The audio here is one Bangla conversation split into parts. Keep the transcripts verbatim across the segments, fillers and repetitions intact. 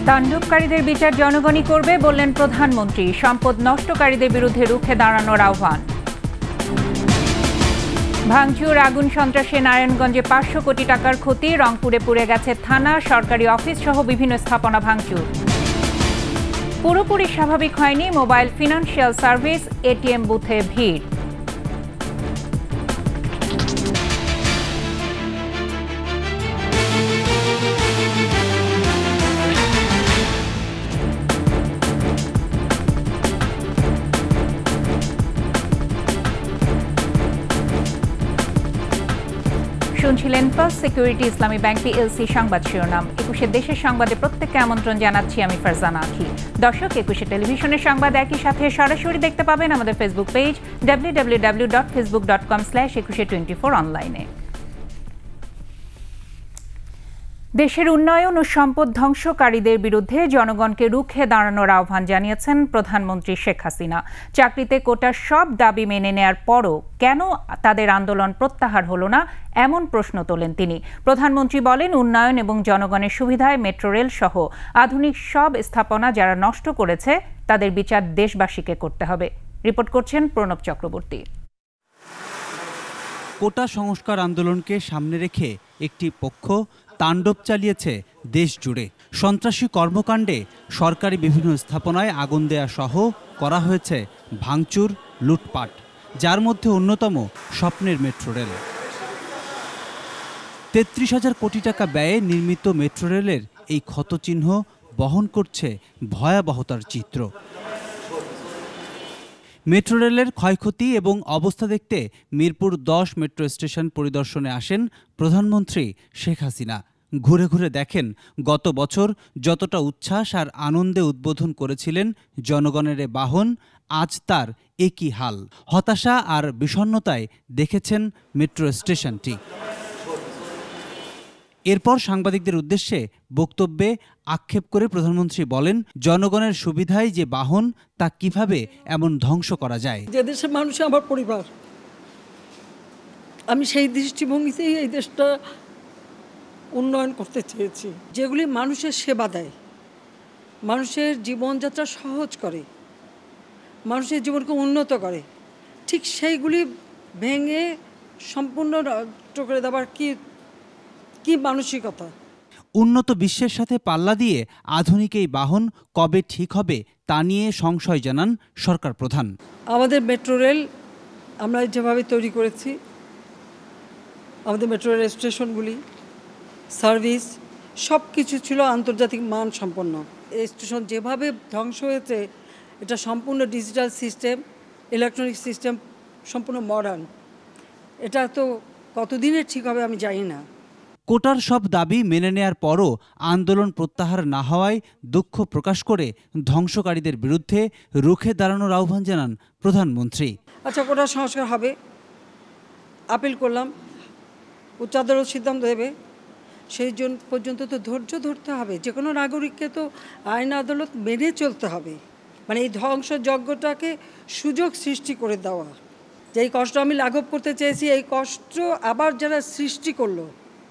তাণ্ডবকারীদের বিচার জনগণই করবে বললেন প্রধানমন্ত্রী। সম্পদ নষ্টকারীদের বিরুদ্ধে রুখে দাঁড়ানোর আহ্বান। ভাঙচুর, আগুন সন্ত্রাসে নারায়ণগঞ্জে পাঁচশো কোটি টাকার ক্ষতি। রংপুরে পুড়ে গেছে থানা, সরকারি অফিস সহ বিভিন্ন স্থাপনা ভাঙচুর। পুরোপুরি স্বাভাবিক হয়নি মোবাইল ফিনান্সিয়াল সার্ভিস, এটিএম বুথে ভিড়। শুনছিলেন First Security Islami Bank PLC সংবাদ শিরোনাম। একুশে দেশের সংবাদে প্রত্যেককে আমন্ত্রণ জানাচ্ছি আমি ফারজানা আখি। দর্শক, একুশে টেলিভিশনের সংবাদ একই সাথে সরাসরি দেখতে পাবেন আমাদের Facebook page W W W dot facebook dot com slash Ekushey twenty four অনলাইনে। দেশের উন্নয়ন ও সম্পদ ধ্বংসকারীদের বিরুদ্ধে জনগণকে রুখে দাঁড়ানোর আহ্বান জানিয়েছেন প্রধানমন্ত্রী শেখ হাসিনা। চাকরিতে কোটার সব দাবি মেনে নেয়ার পরও কেন তাদের আন্দোলন প্রত্যাহার হলো না, এমন প্রশ্ন তোলেন তিনি। প্রধানমন্ত্রী বলেন, উন্নয়ন এবং জনগণের সুবিধায় মেট্রো রেল সহ আধুনিক সব স্থাপনা যারা নষ্ট করেছে তাদের বিচার দেশবাসীকে করতে হবে। রিপোর্ট করছেন প্রণব চক্রবর্তী। কোটা সংস্কার আন্দোলনকে সামনে রেখে একটি পক্ষ তাণ্ডব চালিয়েছে দেশ জুড়ে। সন্ত্রাসী কর্মকাণ্ডে সরকারি বিভিন্ন স্থাপনায় আগুন দেয়া সহ করা হয়েছে ভাঙচুর, লুটপাট, যার মধ্যে অন্যতম স্বপ্নের মেট্রো রেল। তেত্রিশ হাজার কোটি টাকা ব্যয়ে নির্মিত মেট্রো রেলের এই ক্ষতচিহ্ন বহন করছে ভয়াবহতার চিত্র। মেট্রো রেলের ক্ষয়ক্ষতি এবং অবস্থা দেখতে মিরপুর দশ মেট্রো স্টেশন পরিদর্শনে আসেন প্রধানমন্ত্রী শেখ হাসিনা। ঘুরে ঘুরে দেখেন গত বছর যতটা উচ্ছ্বাস আর আনন্দে উদ্বোধন করেছিলেন জনগণের বাহন, আজ তার একই হাল। হতাশা আর বিষণ্ণতায় দেখেছেন মেট্রো স্টেশনটি। এরপর সাংবাদিকদের উদ্দেশ্যে বক্তব্যে আক্ষেপ করে প্রধানমন্ত্রী বলেন, জনগণের সুবিধায় যে বাহন তা কিভাবে এমন ধ্বংস করা যায়। যে দেশের মানুষ আমার পরিবার, আমি সেই দৃষ্টিভঙ্গিতেই এই দেশটা উন্নয়ন করতে চেয়েছি। যেগুলি মানুষের সেবা দেয়, মানুষের জীবনযাত্রা সহজ করে, মানুষের জীবনকে উন্নত করে, ঠিক সেইগুলি ভেঙে সম্পূর্ণ নষ্ট করে দেওয়ার কি কি মানসিকতা। উন্নত বিশ্বের সাথে পাল্লা দিয়ে আধুনিক এই বাহন কবে ঠিক হবে তা নিয়ে সংশয় জানান সরকার প্রধান। আমাদের মেট্রো রেল আমরা যেভাবে তৈরি করেছি, আমাদের মেট্রো রেল স্টেশনগুলি, সার্ভিস সব কিছু ছিল আন্তর্জাতিক মান সম্পন্ন। এই স্টেশন যেভাবে ধ্বংস হয়েছে, এটা সম্পূর্ণ ডিজিটাল সিস্টেম, ইলেকট্রনিক সিস্টেম, সম্পূর্ণ মডার্ন। এটা তো কতদিনের ঠিক হবে আমি জানি না। কোটার সব দাবি মেনে নেয়ার পরও আন্দোলন প্রত্যাহার না হওয়ায় দুঃখ প্রকাশ করে ধ্বংসকারীদের বিরুদ্ধে রুখে দাঁড়ানোর আহ্বান জানান প্রধানমন্ত্রী। আচ্ছা, কোটার সংস্কার হবে, আপিল করলাম, উচ্চ আদালত সিদ্ধান্ত দেবে, সেই জন্য পর্যন্ত তো ধৈর্য ধরতে হবে। যে কোনো নাগরিককে তো আইন আদালত মেনে চলতে হবে। মানে এই ধ্বংসযজ্ঞটাকে সুযোগ সৃষ্টি করে দেওয়া, যে এই কষ্ট আমি লাঘব করতে চেয়েছি, এই কষ্ট আবার যারা সৃষ্টি করলো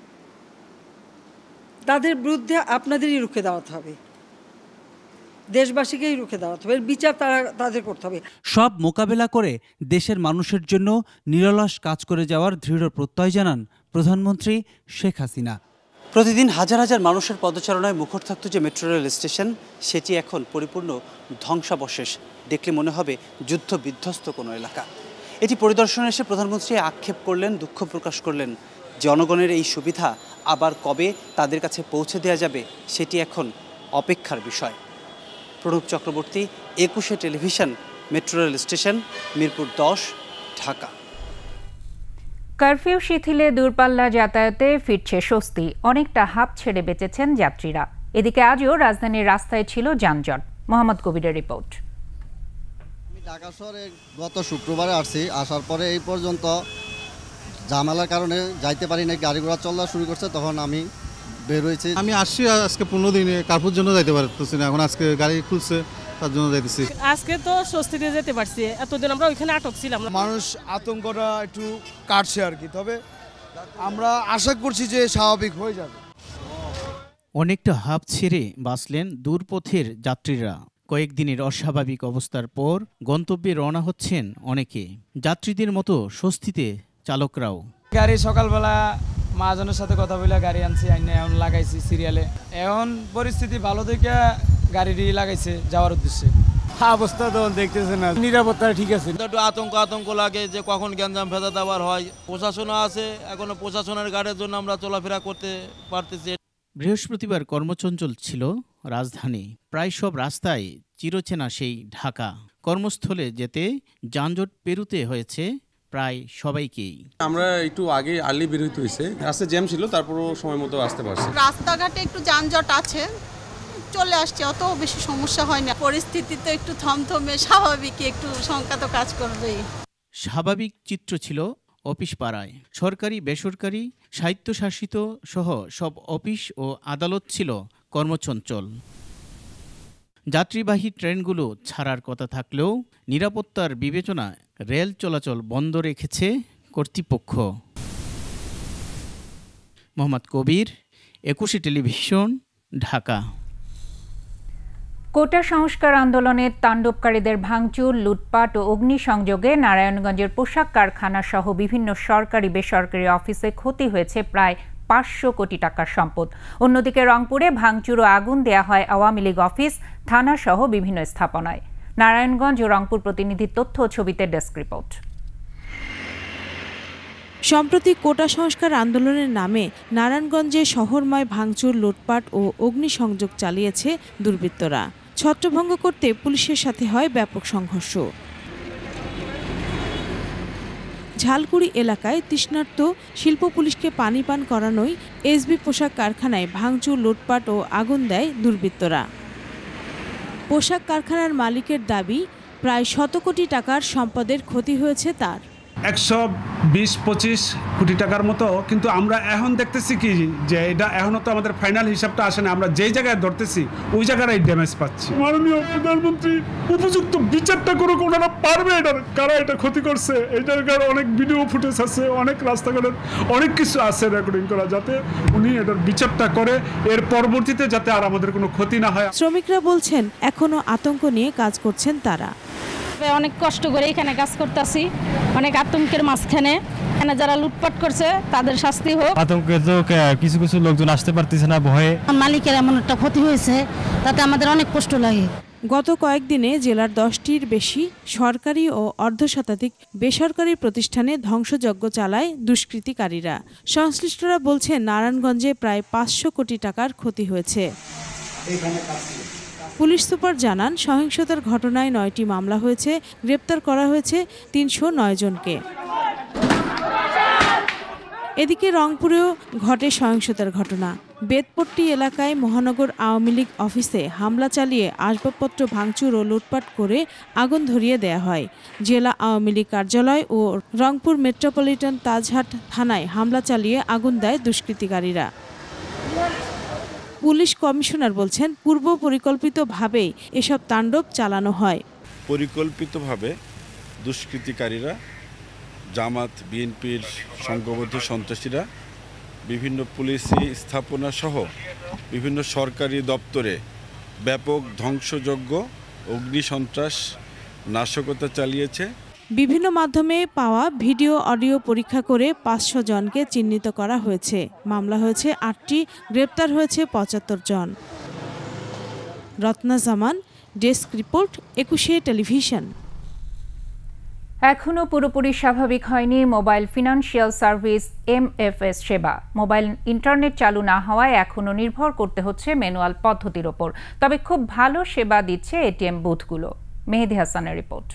তাদের বিরুদ্ধে আপনাদেরই রুখে দাঁড়াতে হবে, দেশবাসীকেই রুখে দাঁড়াতে হবে, এর বিচার তারা তাদের করতে হবে। সব মোকাবেলা করে দেশের মানুষের জন্য নিরলস কাজ করে যাওয়ার দৃঢ় প্রত্যয় জানান প্রধানমন্ত্রী শেখ হাসিনা। প্রতিদিন হাজার হাজার মানুষের পদচারণায় মুখর থাকত যে মেট্রো রেল স্টেশন, সেটি এখন পরিপূর্ণ ধ্বংসাবশেষ। দেখলে মনে হবে যুদ্ধ বিধ্বস্ত কোনো এলাকা। এটি পরিদর্শনে এসে প্রধানমন্ত্রী আক্ষেপ করলেন, দুঃখ প্রকাশ করলেন। জনগণের এই সুবিধা আবার কবে তাদের কাছে পৌঁছে দেওয়া যাবে সেটি এখন অপেক্ষার বিষয়। Pranab Chakraborty, Ekushey television, metro rail station, Mirpur দশ, ঢাকা। কারফিউ শিথিলে দূরপাল্লা যাতায়াতে ফিরছে স্বস্তি, অনেকটা হাঁপ ছেড়ে বেঁচেছেন যাত্রীরা। এদিকে আজও রাজধানীর রাস্তায় ছিল যানজট। মোহাম্মদ কবিরের রিপোর্ট। আমি ঢাকা শহরে গত শুক্রবারে আসছি, আসার পরে এই পর্যন্ত ঝামেলার কারণে যাইতে পারি না, গাড়ি ঘোড়া চলা শুরু করছে, তখন আমি বের হয়েছি। আমি আসছি আজকে পনেরো দিনে, কার্ফুর জন্য যাইতে পারতেছি না, এখন আজকে গাড়ি খুলছে তার জন্য যাইতেছি। আজকে তো স্বস্তিতে যেতে পারছি, এতদিন আমরা ওইখানে আটক ছিলাম। মানুষ আতঙ্কটা একটু কাটছে আর কি, তবে আমরা আশা করছি যে স্বাভাবিক হয়ে যাবে। অনেকটা হাঁপ ছেড়ে বাঁচলেন দূরপথের যাত্রীরা। কয়েকদিনের অস্বাভাবিক অবস্থার পর গন্তব্যে রওনা হচ্ছেন অনেকে। যাত্রীদের মতো স্বস্তিতে চালকরাও। গাড়ি সকালবেলা মহাজনের সাথে কথা বলে গাড়ি আনছি, আইনে এখন লাগাইছি সিরিয়ালে। এখন পরিস্থিতি ভালো দেখে গাড়ি লাগাইছে যাওয়ার উদ্দেশ্যে। অবস্থা তো দেখতেছে না, নিরাপত্তা ঠিক আছে। একটু আতঙ্ক আতঙ্ক লাগে যে কখন গ্যাঞ্জাম ফেদাত আবার হয়। প্রশাসনও আছে, এখনো প্রশাসনের গাড়ির জন্য আমরা চলাফেরা করতে পারতেছি। বৃহস্পতিবার কর্মচঞ্চল ছিল রাজধানী। প্রায় সব রাস্তায় চিরচেনা সেই ঢাকা। কর্মস্থলে যেতে যানজট পেরুতে হয়েছে প্রায় সবাইকেই। আমরা একটু আগে আর্লি বের হইতে হয়েছে, রাস্তায় জ্যাম ছিল, তারপরও সময় মতো আসতে পারছি। রাস্তাঘাটে একটু যানজট আছে, চলে আসছে, অত বেশি সমস্যা হয় না। পরিস্থিতি তো একটু থমথমে, স্বাভাবিক, একটু শঙ্কা তো কাজ করবেই। স্বাভাবিক চিত্র ছিল অফিস পাড়ায়। সরকারি বেসরকারি স্বায়ত্তশাসিত সহ সব অফিস ও আদালত ছিল কর্মচঞ্চল। যাত্রীবাহী ট্রেনগুলো ছাড়ার কথা থাকলেও নিরাপত্তার বিবেচনায় রেল চলাচল বন্ধ রেখেছে কর্তৃপক্ষ। মোহাম্মদ কবির, একুশে টেলিভিশন, ঢাকা। কোটা সংস্কার আন্দোলনের তাণ্ডবকারীদের ভাঙচুর, লুটপাট ও অগ্নিসংযোগে নারায়ণগঞ্জের পোশাক কারখানা সহ বিভিন্ন সরকারি বেসরকারি অফিসে ক্ষতি হয়েছে প্রায় পাঁচশো কোটি টাকার সম্পদ। অন্যদিকে রংপুরে ভাঙচুর ও আগুন দেয়া হয় আওয়ামী লীগ অফিস, থানা সহ বিভিন্ন স্থাপনায়। নারায়ণগঞ্জ ও রংপুর প্রতিনিধির তথ্য ও ছবিতে ডেস্ক রিপোর্ট। সম্প্রতি কোটা সংস্কার আন্দোলনের নামে নারায়ণগঞ্জে শহরময় ভাঙচুর, লুটপাট ও অগ্নিসংযোগ চালিয়েছে দুর্বৃত্তরা। ছত্রভঙ্গ করতে পুলিশের সাথে হয় ব্যাপক সংঘর্ষ। ঝালকুড়ি এলাকায় তৃষ্ণার্ত শিল্প পুলিশকে পানি পান করানোই এসবি পোশাক কারখানায় ভাঙচুর, লুটপাট ও আগুন দেয় দুর্বৃত্তরা। পোশাক কারখানার মালিকের দাবি, প্রায় শত কোটি টাকার সম্পদের ক্ষতি হয়েছে তার। একশো বিশ পঁচিশ কোটি টাকার মতো, কিন্তু আমরা এখন দেখতেছি কি যে এটা এখনো তো আমাদের ফাইনাল হিসাবটা আসে না। আমরা যেই জায়গায় ধরতেছি ওই জায়গায় ড্যামেজ পাচ্ছি। মাননীয় প্রধানমন্ত্রী উপযুক্ত বিচারটা করুক, ওনারা পারবে এটার কারা এটা ক্ষতি করছে। এটার অনেক ভিডিও ফুটেজ আছে, অনেক রাস্তাঘাটের অনেক কিছু আছে রেকর্ডিং করা, যাতে উনি এটার বিচারটা করে, এর পরবর্তীতে যাতে আর আমাদের কোনো ক্ষতি না হয়। শ্রমিকরা বলছেন এখনো আতঙ্ক নিয়ে কাজ করছেন তারা। অনেক কষ্ট করে এখানে কাজ করতেছি, অনেক আতঙ্কের মাঝখানে। এখানে যারা লুটপাট করছে তাদের শাস্তি হোক। আতঙ্কে তো কিছু কিছু লোকজন আসতে পারতেছে না ভয়ে। মালিকের এমন একটা ক্ষতি হয়েছে, তাতে আমাদের অনেক কষ্ট লাগে। গত কয়েকদিনে জেলার দশটির বেশি সরকারি ও অর্ধশতাধিক বেসরকারি প্রতিষ্ঠানে ধ্বংসযজ্ঞ চালায় দুষ্কৃতিকারীরা। সংশ্লিষ্টরা বলছেন নারায়ণগঞ্জে প্রায় পাঁচশো কোটি টাকার ক্ষতি হয়েছে। পুলিশ সুপার জানান, সহিংসতার ঘটনায় নয়টি মামলা হয়েছে, গ্রেপ্তার করা হয়েছে তিনশো নয় জনকে। এদিকে রংপুরেও ঘটে সহিংসতার ঘটনা। বেতপট্টি এলাকায় মহানগর আওয়ামী লীগ অফিসে হামলা চালিয়ে আসবাবপত্র ভাঙচুর ও লুটপাট করে আগুন ধরিয়ে দেয়া হয়। জেলা আওয়ামী লীগ কার্যালয় ও রংপুর মেট্রোপলিটন তাজহাট থানায় হামলা চালিয়ে আগুন দেয় দুষ্কৃতিকারীরা। পুলিশ কমিশনার বলছেন, পূর্ব পরিকল্পিতভাবেই এসব তাণ্ডব চালানো হয়। পরিকল্পিতভাবে দুষ্কৃতিকারীরা, জামাত বিএনপির সংঘবদ্ধ সন্ত্রাসীরা বিভিন্ন পুলিশি স্থাপনা সহ বিভিন্ন সরকারি দপ্তরে ব্যাপক ধ্বংসযজ্ঞ, অগ্নিসন্ত্রাস, নাশকতা চালিয়েছে। বিভিন্ন মাধ্যমে পাওয়া ভিডিও অডিও পরীক্ষা করে পাঁচশো জনকে চিহ্নিত করা হয়েছে। মামলা হয়েছে আটটি, গ্রেপ্তার হয়েছে পঁচাত্তর জন। Ratna Zaman, desk report, Ekushey television. এখনও পুরোপুরি স্বাভাবিক হয়নি মোবাইল ফিনান্সিয়াল সার্ভিস এমএফএস সেবা। মোবাইল ইন্টারনেট চালু না হওয়ায় এখনও নির্ভর করতে হচ্ছে ম্যানুয়াল পদ্ধতির ওপর। তবে খুব ভালো সেবা দিচ্ছে এটিএম বুথগুলো। মেহেদি হাসানের রিপোর্ট।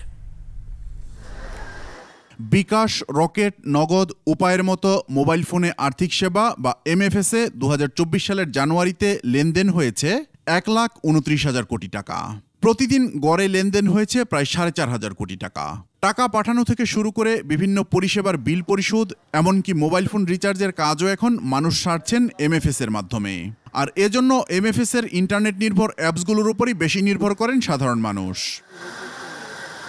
বিকাশ, রকেট, নগদ, উপায়ের মতো মোবাইল ফোনে আর্থিক সেবা বা এমএফএসে দু হাজার চব্বিশ সালের জানুয়ারিতে লেনদেন হয়েছে এক লাখ উনত্রিশ হাজার কোটি টাকা। প্রতিদিন গড়ে লেনদেন হয়েছে প্রায় সাড়ে চার হাজার কোটি টাকা। টাকা পাঠানো থেকে শুরু করে বিভিন্ন পরিষেবার বিল পরিশোধ, এমনকি মোবাইল ফোন রিচার্জের কাজও এখন মানুষ সারছেন এমএফএস এর মাধ্যমে। আর এজন্য এমএফএস এর ইন্টারনেট নির্ভর অ্যাপসগুলোর উপরই বেশি নির্ভর করেন সাধারণ মানুষ।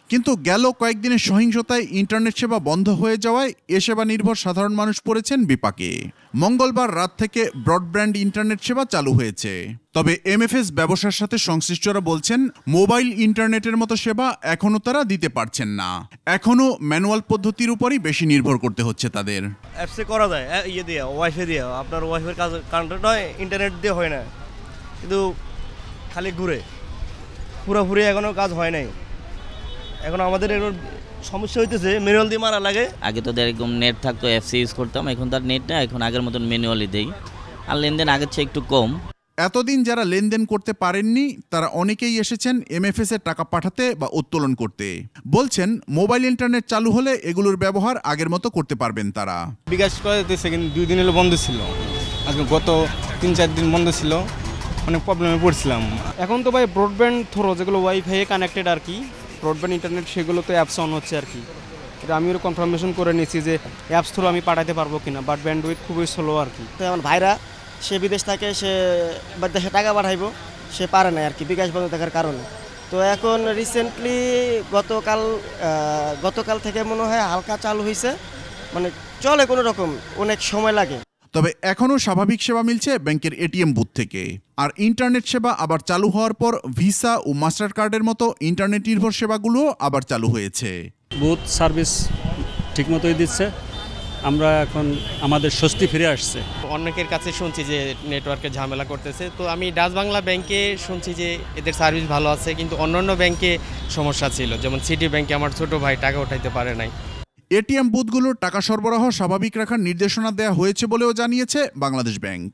কিন্তু গেল কয়েকদিনের সহিংসতায় ইন্টারনেট সেবা বন্ধ হয়ে যাওয়ায় এ সেবা নির্ভর সাধারণ মানুষ পড়েছেন বিপাকে। মঙ্গলবার রাত থেকে ব্রডব্যান্ড ইন্টারনেট সেবা চালু হয়েছে। তবে এমএফএস ব্যবসার সাথে সংশ্লিষ্টরা বলছেন মোবাইল ইন্টারনেটের মতো সেবা এখনও তারা দিতে পারছেন না। এখনও ম্যানুয়াল পদ্ধতির উপরই বেশি নির্ভর করতে হচ্ছে তাদের। অ্যাপসে করা যায় ইয়ে দিয়ে ওয়াইফাই দিয়ে, আপনার ওয়াইফাইয়ের কাজ কানেক্টেড হয়, ইন্টারনেট দিয়ে হয় না, কিন্তু খালি ঘুরে পুরোপুরি এখনও কাজ হয় নাই। এখন আমাদের এর সমস্যা হইতেছে ম্যানুয়াল দিয়ে মারা লাগে। আগে তো এরকম নেট থাকতো, অ্যাপসে ইউজ করতাম, এখন তার নেট না, এখন আগের মতন ম্যানুয়ালি দেই, আর লেনদেন আগের চেয়ে একটু কম। এতদিন যারা লেনদেন করতে পারেননি তারা অনেকেই এসেছেন এমএফএস এর টাকা পাঠাতে বা উত্তোলন করতে। বলছেন মোবাইল ইন্টারনেট চালু হলে এগুলোর ব্যবহার আগের মতো করতে পারবেন তারা। বিকাশ করে দিতেছে, কিন্তু দুই দিন হলো বন্ধ ছিল, আজকে গত তিন চার দিন বন্ধ ছিল, অনেক প্রবলেমে পড়ছিলাম। এখন তো ভাই ব্রডব্যান্ড থ্রো যেগুলো ওয়াইফাই কানেক্টেড আর কি, ব্রডব্যান্ড ইন্টারনেট, সেগুলো তো অ্যাপস অন হচ্ছে আর কি। এটা আমিও কনফার্মেশন করে নিয়েছি যে অ্যাপস থ্রু আমি পাঠাতে পারবো কিনা, বাট ব্যান্ডউইথ খুবই স্লো আর কি। তো আমার ভাইরা সে বিদেশ থাকে, সে দেশে টাকা পাঠাইবো, সে পারে না আর কি বিকাশ বন্ধ থাকার কারণে। তো এখন রিসেন্টলি গতকাল গতকাল থেকে মনে হয় হালকা চালু হয়েছে, মানে চলে কোনো রকম, অনেক সময় লাগে। তবে এখনও স্বাভাবিক সেবা মিলছে ব্যাংকের এটিএম বুথ থেকে। আর ইন্টারনেট সেবা আবার চালু হওয়ার পর ভিসা ও মাস্টার কার্ডের মতো ইন্টারনেট নির্ভর সেবাগুলো আবার চালু হয়েছে। বুথ সার্ভিস ঠিকমতোই দিচ্ছে, আমরা এখন আমাদের স্বস্তি ফিরে আসছে। অনেকের কাছে শুনছি যে নেটওয়ার্কে ঝামেলা করতেছে, তো আমি ডাচ বাংলা ব্যাংকে শুনছি যে এদের সার্ভিস ভালো আছে, কিন্তু অন্যান্য ব্যাংকে সমস্যা ছিল, যেমন সিটি ব্যাংকে আমার ছোট ভাই টাকা উঠাইতে পারে নাই। এটিএম বুথগুলোর টাকা সরবরাহ স্বাভাবিক রাখার নির্দেশনা দেওয়া হয়েছে বলেও জানিয়েছে বাংলাদেশ ব্যাংক।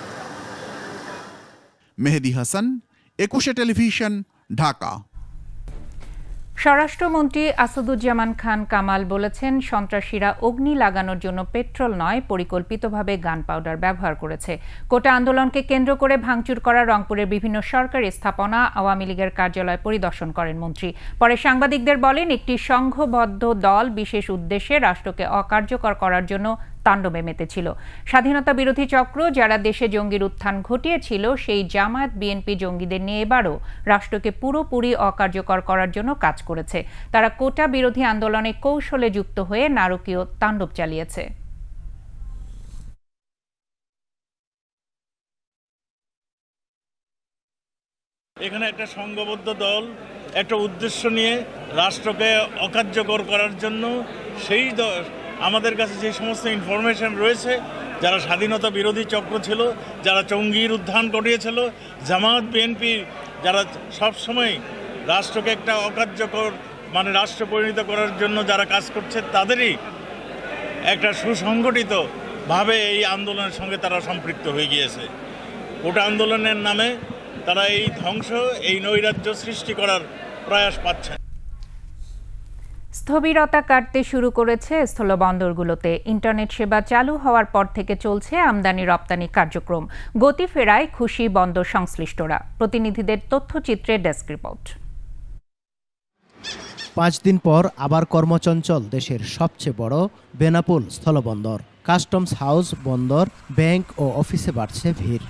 মেহেদি হাসান, একুশে টেলিভিশন, ঢাকা। স্বরাষ্ট্রমন্ত্রী আসাদুজ্জামান খান কামাল বলেছেন, সন্ত্রাসীরা অগ্নি লাগানোর জন্য পেট্রোল নয়, পরিকল্পিতভাবে গান পাউডার ব্যবহার করেছে। কোটা আন্দোলনকে কেন্দ্র করে ভাঙচুর করা রংপুরের বিভিন্ন সরকারি স্থাপনা, আওয়ামী লীগের কার্যালয় পরিদর্শন করেন মন্ত্রী। পরে সাংবাদিকদের বলেন, একটি সংঘবদ্ধ দল বিশেষ উদ্দেশ্যে রাষ্ট্রকে অকার্যকর করার জন্য তাণ্ডবে মেতেছিল। স্বাধীনতা বিরোধী চক্র যারা দেশে জঙ্গির উত্থান ঘটিয়েছিল, সেই জামায়াত বিএনপি জঙ্গিদের নিয়ে এবারও রাষ্ট্রকে পুরোপুরি অকার্যকর করার জন্য কাজ করেছে। তারা কোটা বিরোধী আন্দোলনে কৌশলে যুক্ত হয়ে নারকীয় তাণ্ডব চালিয়েছে। এখানে একটা সংঘবদ্ধ দল একটা উদ্দেশ্য নিয়ে রাষ্ট্রকে অকার্যকর করার জন্য, সেই আমাদের কাছে যে সমস্ত ইনফরমেশন রয়েছে, যারা স্বাধীনতা বিরোধী চক্র ছিল, যারা জঙ্গির উত্থান ঘটিয়েছিল, জামায়াত বিএনপি যারা সবসময় রাষ্ট্রকে একটা অকার্যকর মানে রাষ্ট্র পরিণত করার জন্য যারা কাজ করছে, তাদেরই একটা সুসংগঠিতভাবে এই আন্দোলনের সঙ্গে তারা সম্পৃক্ত হয়ে গিয়েছে। কোটা আন্দোলনের নামে তারা এই ধ্বংস, এই নৈরাজ্য সৃষ্টি করার প্রয়াস পাচ্ছে। স্থবিরতা কাটতে শুরু করেছে স্থলবন্দরগুলোতে। ইন্টারনেট সেবা চালু হওয়ার পর থেকে চলছে আমদানি রপ্তানি কার্যক্রম। গতি ফেরায় খুশি বন্দর সংশ্লিষ্টরা। প্রতিনিধিদের তথ্যচিত্রে ডেস্ক রিপোর্ট। পাঁচ দিন পর আবার কর্মচঞ্চল দেশের সবচেয়ে বড় বেনাপোল স্থলবন্দর। কাস্টমস হাউস, বন্দর, ব্যাংক ও অফিসে বাড়ছে ভিড়।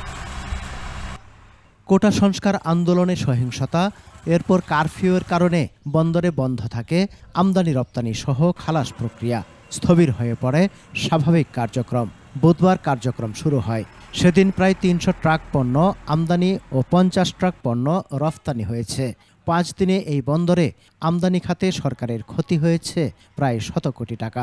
কোটা সংস্কার আন্দোলনে সহিংসতা, এরপর কারফিউয়ের কারণে বন্দরে বন্ধ থাকে আমদানি রপ্তানি সহ খালাস প্রক্রিয়া। স্থবির হয়ে পড়ে স্বাভাবিক কার্যক্রম। বুধবার কার্যক্রম শুরু হয়। সেদিন প্রায় তিনশো ট্রাক পণ্য আমদানি ও পঞ্চাশ ট্রাক পণ্য রফতানি হয়েছে। পাঁচ দিনে এই বন্দরে আমদানি খাতে সরকারের ক্ষতি হয়েছে প্রায় শত কোটি টাকা।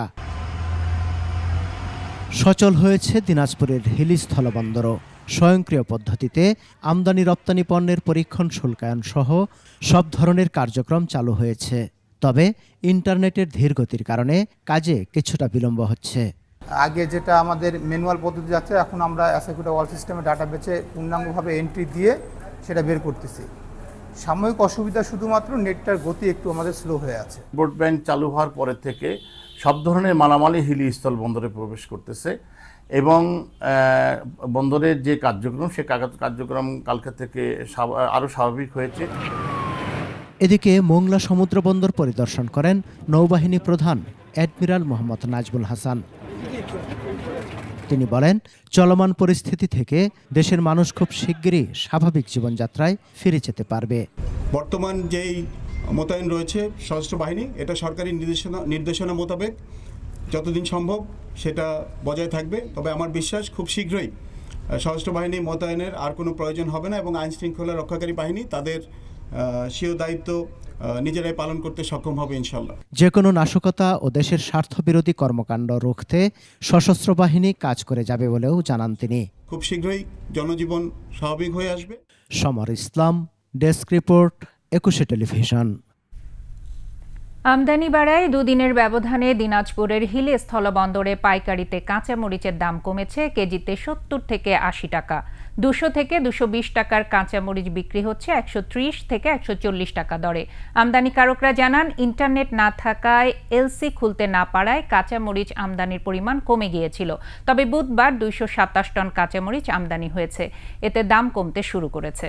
সচল হয়েছে দিনাজপুরের হিলি স্থলবন্দরও। স্বয়ংক্রিয় পদ্ধতিতে আমদানি রপ্তানি পণ্যের পরীক্ষণ শুল্কায়ন সহ সব ধরনের কার্যক্রম চালু হয়েছে। তবে ইন্টারনেটের ধীরগতির কারণে কাজে কিছুটা বিলম্ব হচ্ছে। আগে যেটা আমাদের ম্যানুয়াল পদ্ধতি যাচ্ছে, এখন আমরা অ্যাসেকুটা ওয়াল সিস্টেমে ডাটা বেচে পূর্ণাঙ্গভাবে এন্ট্রি দিয়ে সেটা বের করতেছি। সাময়িক অসুবিধা শুধুমাত্র নেটটার গতি একটু আমাদের স্লো হয়ে আছে। ব্রডব্যান্ড চালু হওয়ার পরের থেকে সব ধরনের মালামালই হিলি স্থল বন্দরে প্রবেশ করতেছে এবং বন্দরের যে কার্যক্রম সে কার্যক্রম কালকে থেকে আরও স্বাভাবিক হয়েছে। এদিকে মোংলা সমুদ্র বন্দর পরিদর্শন করেন নৌবাহিনী প্রধান অ্যাডমিরাল মোহাম্মদ নাজমুল হাসান। তিনি বলেন, চলমান পরিস্থিতি থেকে দেশের মানুষ খুব শিগগিরই স্বাভাবিক জীবনযাত্রায় ফিরে যেতে পারবে। বর্তমান যেই মোতায়েন রয়েছে সশস্ত্র বাহিনী। এটা সরকারি নির্দেশনা নির্দেশনা মোতাবেক যতদিন সম্ভব সেটা বজায় থাকবে। তবে আমার বিশ্বাস খুব শীঘ্রই সশস্ত্র বাহিনী মোতায়েনের আর কোনো প্রয়োজন হবে না এবং আইন শৃঙ্খলা রক্ষাকারী বাহিনী তাদের স্বীয় দায়িত্ব নিজেরাই পালন করতে সক্ষম হবে ইনশাল্লাহ। যে কোনো নাশকতা ও দেশের স্বার্থবিরোধী কর্মকাণ্ড রুখতে সশস্ত্র বাহিনী কাজ করে যাবে বলেও জানান তিনি। খুব শীঘ্রই জনজীবন স্বাভাবিক হয়ে আসবে। Samar Islam, desk report, Ekushey television. আমদানি বাড়ায় দুদিনের ব্যবধানে দিনাজপুরের হিলি স্থলবন্দরে পাইকারিতে কাঁচামরিচের দাম কমেছে কেজিতে সত্তর থেকে আশি টাকা। দুশো থেকে দুশো বিশ টাকার কাঁচামরিচ বিক্রি হচ্ছে একশো ত্রিশ থেকে একশো চল্লিশ টাকা দরে। আমদানিকারকরা জানান, ইন্টারনেট না থাকায় এলসি খুলতে না পারায় কাঁচামরিচ আমদানির পরিমাণ কমে গিয়েছিল। তবে বুধবার দুইশো সাতাশ টন কাঁচামরিচ আমদানি হয়েছে, এতে দাম কমতে শুরু করেছে।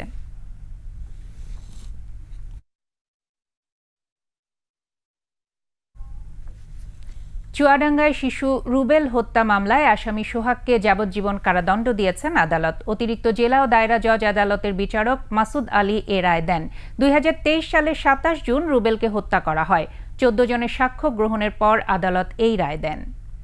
চুয়াডাঙ্গায় শিশু রুবেল হত্যা মামলায় আসামি সোহাগকে যাবজ্জীবন কারাদণ্ড দিয়েছেন আদালত। অতিরিক্ত জেলা ও দায়রা জজ আদালতের বিচারক মাসুদ আলী এ রায় দেন। দুই হাজার তেইশ সালের সাতাশ জুন রুবেলকে হত্যা করা হয়। চোদ্দ জনের সাক্ষ্য গ্রহণের পর আদালত এই রায় দেন।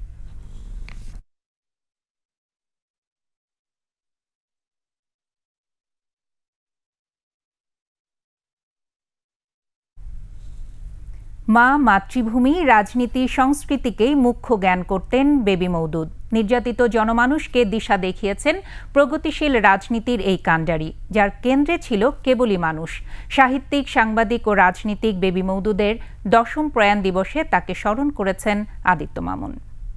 মা, মাতৃভূমি, রাজনীতি, সংস্কৃতিকেই মুখ্য জ্ঞান করতেন বেবি মওদুদ। নির্যাতিত জনমানুষকে দিশা দেখিয়েছেন প্রগতিশীল রাজনীতির এই কাণ্ডারি, যার কেন্দ্রে ছিল কেবলই মানুষ। সাহিত্যিক, সাংবাদিক ও রাজনীতিক বেবি মওদুদের দশম প্রয়াণ দিবসে তাকে স্মরণ করেছেন আদিত্য মামুন।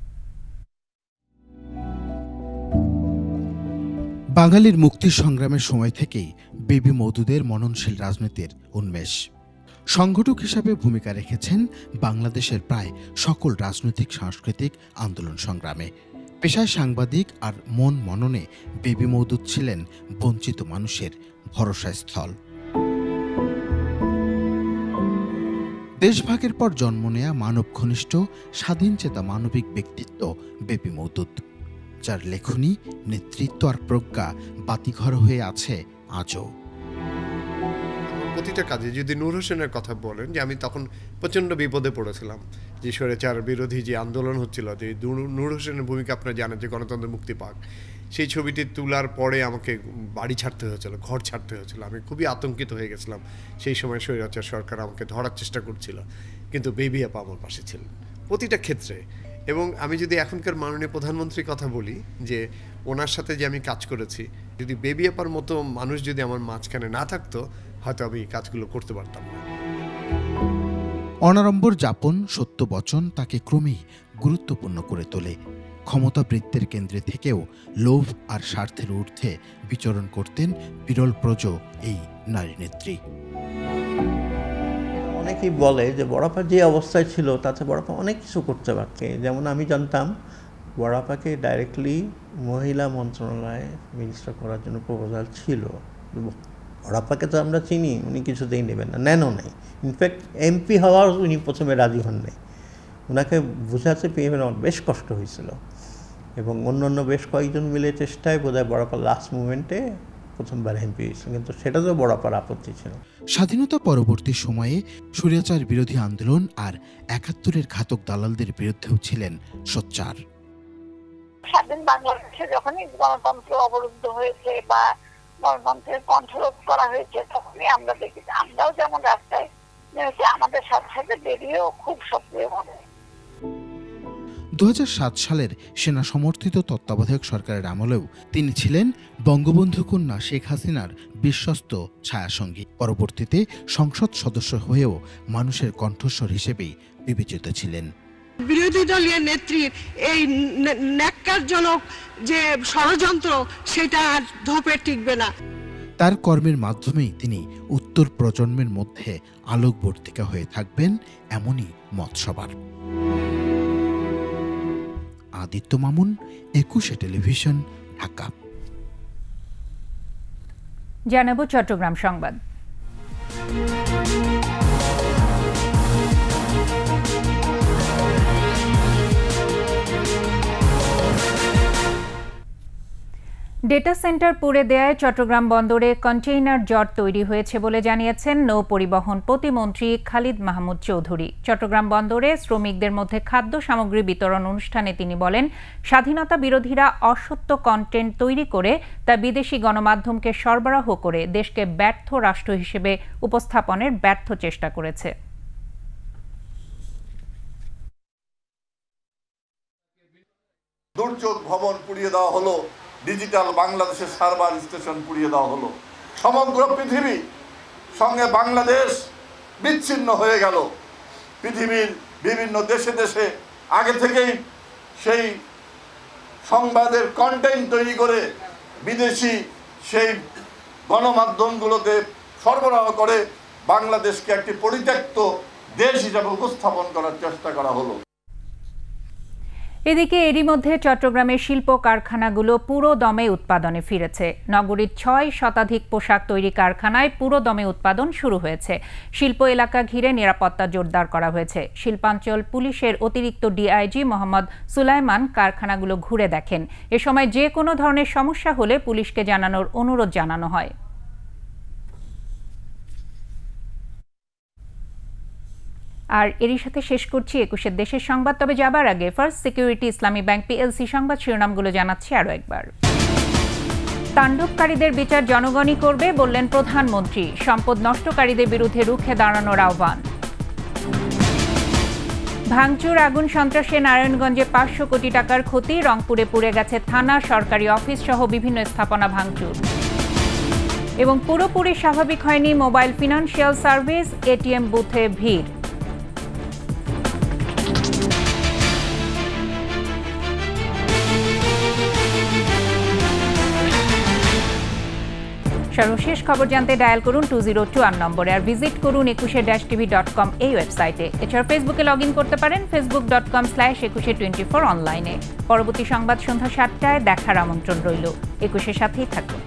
বাঙালির মুক্তি সংগ্রামের সময় থেকেই বেবি মওদুদের মননশীল রাজনীতির উন্মেষ। সংগঠক হিসাবে ভূমিকা রেখেছেন বাংলাদেশের প্রায় সকল রাজনৈতিক সাংস্কৃতিক আন্দোলন সংগ্রামে। পেশায় সাংবাদিক আর মন মননে বেবি মওদুদ ছিলেন বঞ্চিত মানুষের ভরসাস্থল। দেশভাগের পর জন্ম নেয়া মানব ঘনিষ্ঠ স্বাধীনচেতা মানবিক ব্যক্তিত্ব বেবি মওদুদ, যার লেখনী, নেতৃত্ব আর প্রজ্ঞা বাতিঘর হয়ে আছে আজও। প্রতিটা কাজে যদি নূর হোসেনের কথা বলেন, যে আমি তখন প্রচণ্ড বিপদে পড়েছিলাম, যে স্বৈরাচার বিরোধী যে আন্দোলন হচ্ছিল, যে নূর হোসেনের ভূমিকা আপনারা জানেন, যে গণতন্ত্র মুক্তি পাক, সেই ছবিটি তোলার পরে আমাকে বাড়ি ছাড়তে হয়েছিল, ঘর ছাড়তে হয়েছিল। আমি খুবই আতঙ্কিত হয়ে গেছিলাম। সেই সময় স্বৈরাচার সরকার আমাকে ধরার চেষ্টা করছিল, কিন্তু বেবি আপা আমার পাশে ছিলেন প্রতিটা ক্ষেত্রে। এবং আমি যদি এখনকার মাননীয় প্রধানমন্ত্রীর কথা বলি, যে ওনার সাথে যে আমি কাজ করেছি, যদি বেবি আপার মতো মানুষ যদি আমার মাঝখানে না থাকতো, হয়তো আমি এই কাজগুলো করতে পারতাম না। অনাড়ম্বর যাপন, সত্য বচন তাকে ক্রমেই গুরুত্বপূর্ণ করে তোলে। ক্ষমতা বৃত্তের কেন্দ্রে থেকেও লোভ আর স্বার্থের ঊর্ধ্বে বিচরণ করতেন বিরল প্রজ এই নারী নেত্রী। অনেকেই বলে যে বড়াপা যে অবস্থায় ছিল তাতে বড়াপা অনেক কিছু করতে পারতে। যেমন আমি জানতাম বড়াপাকে ডাইরেক্টলি মহিলা মন্ত্রণালয়ে মিনিস্টার করার জন্য প্রপোজাল ছিল। বড়াপাকে তো আমরা চিনি, উনি কিছুতেই নেবেন না, নেনও নেই। ইনফ্যাক্ট এমপি হওয়ার উনি প্রথমে রাজি হন নাই। ওনাকে বোঝাতে পেয়ে আমার বেশ কষ্ট হয়েছিল, এবং অন্য অন্য বেশ কয়েকজন মিলে চেষ্টায় বোধহয় বড়াপা লাস্ট মুভমেন্টে প্রথমবার এমপি হয়েছে, কিন্তু সেটা তো বড়াপার আপত্তি ছিল। স্বাধীনতা পরবর্তী সময়ে স্বৈরাচার বিরোধী আন্দোলন আর একাত্তরের ঘাতক দালালদের বিরুদ্ধেও ছিলেন সোচ্চার। স্বাধীন বাংলাদেশে যখনই গণতন্ত্র অবরুদ্ধ হয়েছে বা গণতন্ত্রের কণ্ঠরোধ করা হয়েছে, তখনই আমরা দেখেছি, আমরাও যেমন রাস্তায় নেমেছি, আমাদের সাথে সাথে বেরিয়েও খুব সক্রিয় হবে। দু হাজার সাত সালের সেনা সমর্থিত তত্ত্বাবধায়ক সরকারের আমলেও তিনি ছিলেন বঙ্গবন্ধু কন্যা শেখ হাসিনার বিশ্বস্ত ছায়াসঙ্গী। পরবর্তীতে সংসদ সদস্য হয়েও মানুষের কণ্ঠস্বর হিসেবেই বিবেচিত ছিলেন। বিরোধী দলীয় নেত্রীর এই ন্যাক্কারজনক যে ষড়যন্ত্র, সেটা আর ধোপে টিকবে না। তার কর্মের মাধ্যমেই তিনি উত্তর প্রজন্মের মধ্যে আলোকবর্তিকা হয়ে থাকবেন, এমনই মত সবার। আদিত্য মামুন, একুশে টেলিভিশন, ঢাকা। জানাবো চট্টগ্রাম সংবাদ। ডেটা সেন্টার পুড়ে দেয়ায় চট্টগ্রাম বন্দরে কন্টেইনার জট তৈরি হয়েছে বলে জানিয়েছেন নৌ পরিবহন প্রতিমন্ত্রী খালিদ মাহমুদ চৌধুরী। চট্টগ্রাম বন্দরে শ্রমিকদের মধ্যে খাদ্য সামগ্রী বিতরণ অনুষ্ঠানে তিনি বলেন, স্বাধীনতা বিরোধীরা অসত্য কন্টেন্ট তৈরি করে তা বিদেশি গণমাধ্যমকে সরবরাহ করে দেশকে ব্যর্থ রাষ্ট্র হিসেবে উপস্থাপনের ব্যর্থ চেষ্টা করেছে। দুর্যোগ ভবন পুড়িয়ে দেওয়া হলো, ডিজিটাল বাংলাদেশের সার্ভার স্টেশন পুড়িয়ে দেওয়া হলো, সমগ্র পৃথিবী সঙ্গে বাংলাদেশ বিচ্ছিন্ন হয়ে গেল। পৃথিবীর বিভিন্ন দেশে দেশে আগে থেকেই সেই সংবাদের কন্টেন্ট তৈরি করে বিদেশি সেই গণমাধ্যমগুলোতে সরবরাহ করে বাংলাদেশকে একটি পরিত্যক্ত দেশ হিসাবে উপস্থাপন করার চেষ্টা করা হলো। এদিকে এরই মধ্যে চট্টগ্রামের শিল্প কারখানাগুলো পুরো দমে উৎপাদনে ফিরেছে। নগরীর ছয় শতাধিক পোশাক তৈরি কারখানায় পুরো দমে উৎপাদন শুরু হয়েছে। শিল্প এলাকা ঘিরে নিরাপত্তা জোরদার করা হয়েছে। শিল্পাঞ্চল পুলিশের অতিরিক্ত ডিআইজি মোহাম্মদ সুলাইমান কারখানাগুলো ঘুরে দেখেন। এ সময় যে কোনো ধরনের সমস্যা হলে পুলিশকে জানানোর অনুরোধ জানানো হয়। আর এরই সাথে শেষ করছি একুশের দেশের সংবাদ। তবে যাবার আগে First Security Islami Bank PLC সংবাদ শিরোনামগুলো জানাচ্ছি আরও একবার। তাণ্ডবকারীদের বিচার জনগণই করবে বললেন প্রধানমন্ত্রী। সম্পদ নষ্টকারীদের বিরুদ্ধে রুখে দাঁড়ানোর আহ্বান। ভাঙচুর আগুন সন্ত্রাসে নারায়ণগঞ্জে পাঁচশো কোটি টাকার ক্ষতি। রংপুরে পুড়ে গেছে থানা, সরকারি অফিস সহ বিভিন্ন স্থাপনা ভাঙচুর। এবং পুরোপুরি স্বাভাবিক হয়নি মোবাইল ফিনান্সিয়াল সার্ভিস, এটিএম বুথে ভিড়। সর্বশেষ খবর জানতে ডায়াল করুন টু জিরো টু আর নম্বরে, আর ভিজিট করুন একুশে ড্যাশ টিভি ডট কম এই ওয়েবসাইটে। এছাড়া ফেসবুকে লগ ইন করতে পারেন facebook dot com slash Ekushey twenty four অনলাইনে। পরবর্তী সংবাদ সন্ধ্যা সাতটায় দেখার আমন্ত্রণ রইল। একুশের সাথেই থাকুন।